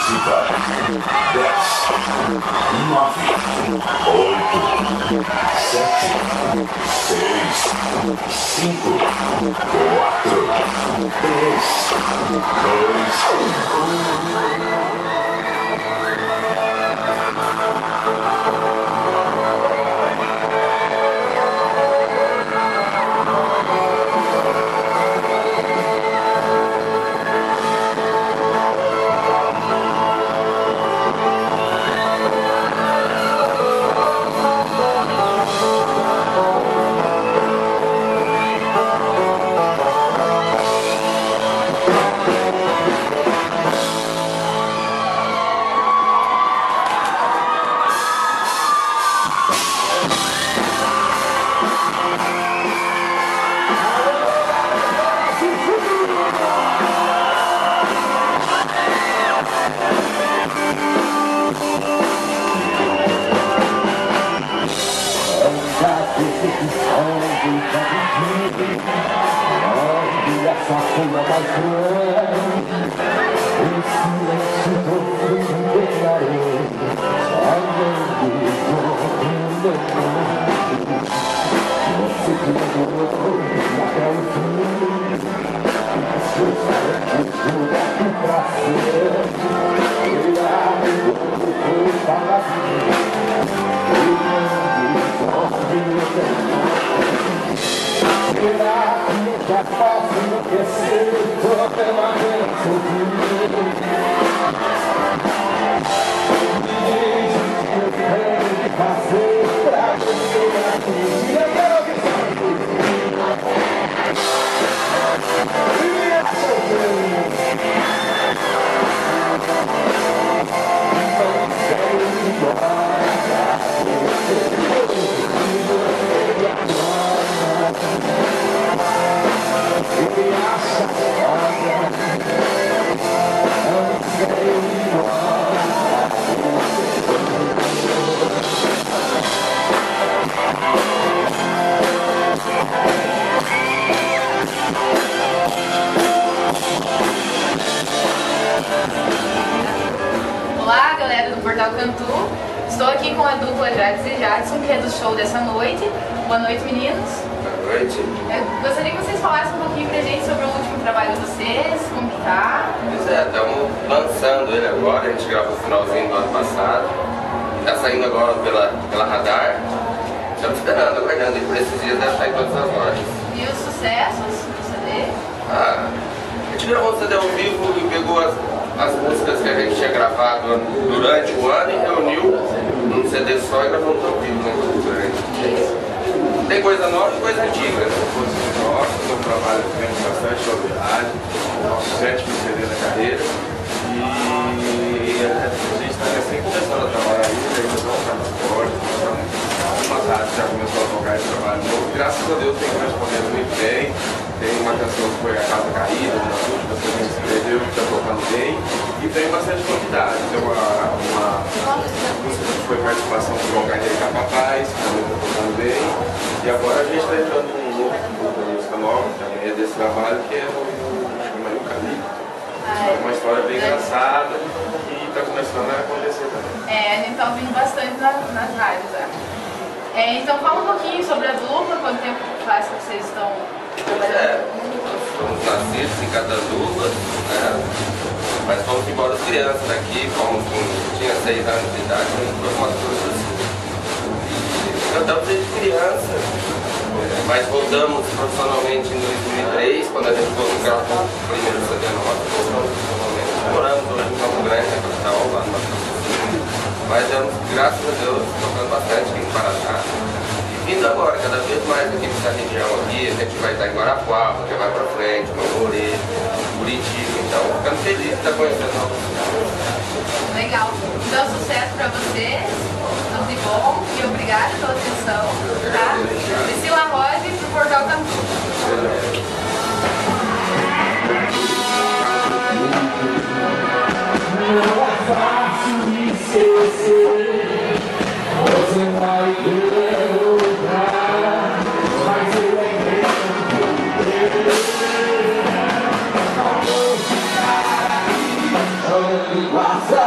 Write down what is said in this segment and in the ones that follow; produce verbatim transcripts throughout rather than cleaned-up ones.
música. Dez, nove, oito, sete, seis, cinco, quatro, três, dois, um. Olá, galera do Portal Cantu. Estou aqui com a dupla Jades e Jadson, que é do show dessa noite. Boa noite, meninos. Boa noite. Eu gostaria que vocês falassem um pouquinho pra gente sobre o último trabalho de vocês, como que tá. Pois é, estamos lançando ele agora, a gente gravou no finalzinho do ano passado. Está saindo agora pela, pela Radar. Estamos esperando, aguardando, e por esses dias deve estar em todas as lojas. E os sucessos do C D? Ah, a gente gravou o C D ao vivo e pegou as, as músicas que a gente tinha gravado durante o ano e reuniu num C D só e gravou ao vivo, né? Tem coisa nova e coisa antiga. Coisas novas, um trabalho que temos bastante novidade, nosso sétimo C D da carreira. E a gente está recém começando a trabalhar isso, ainda não está nas portas, algumas rádios já começou a tocar esse trabalho novo. Graças a Deus tem correspondido muito bem. Tem uma canção que foi A Casa Caída, uma das últimas que a gente escreveu, que está tocando bem. E tem bastante novidade. Tem uma, uma música que foi participação do João Carneiro Capapaz, que também está tocando bem. E agora a gente está entrando num novo grupo de música nova, que também é desse trabalho, que é o Chama-lhe o Caminho. É uma história bem engraçada e está começando a acontecer também. É, a gente tá ouvindo bastante na, nas rádios, né? É, então fala um pouquinho sobre a dupla, quanto tempo faz que vocês estão trabalhando? É, somos nascidos em Catanduva, né? Mas fomos embora crianças daqui, fomos com, tinha seis anos de idade, foi uma coisa assim. E cantamos desde criança, mas voltamos profissionalmente em dois mil e três, quando a gente foi gravar o primeiro C D nosso, voltamos profissionalmente. Moramos hoje em Campo Grande, na capital, lá no Mato Grosso. Mas estamos, graças a Deus, tocando bastante aqui em Paraná. E vindo agora, cada vez mais aqui nessa região aqui, a gente vai estar em Guarapuava, que vai para frente, Mamorê, Curitiba. Então, ficando feliz de estar conhecendo novos lugares. Legal. Então, sucesso pra vocês, tudo de bom e obrigada pela atenção. Tá? Priscila Rose pro Portal Cantu. Não é fácil esquecer, você vai derrubar, mas eu entendo que não vou ficar aqui, olhando igual.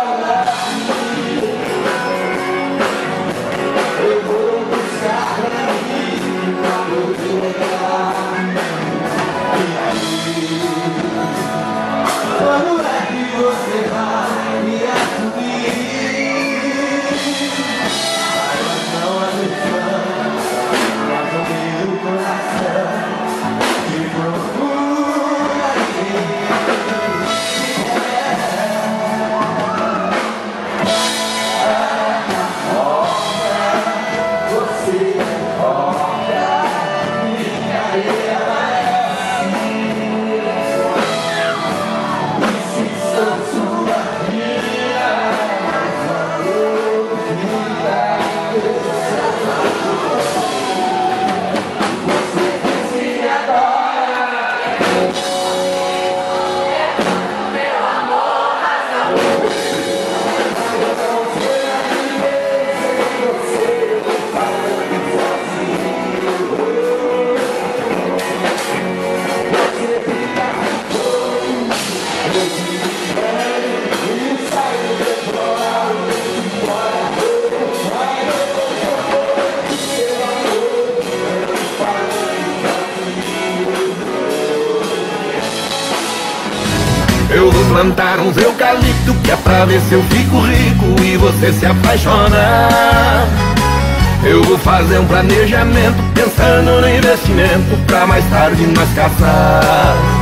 Vou plantar uns eucalipto que é pra ver se eu fico rico e você se apaixona. Eu vou fazer um planejamento pensando no investimento pra mais tarde nós casar.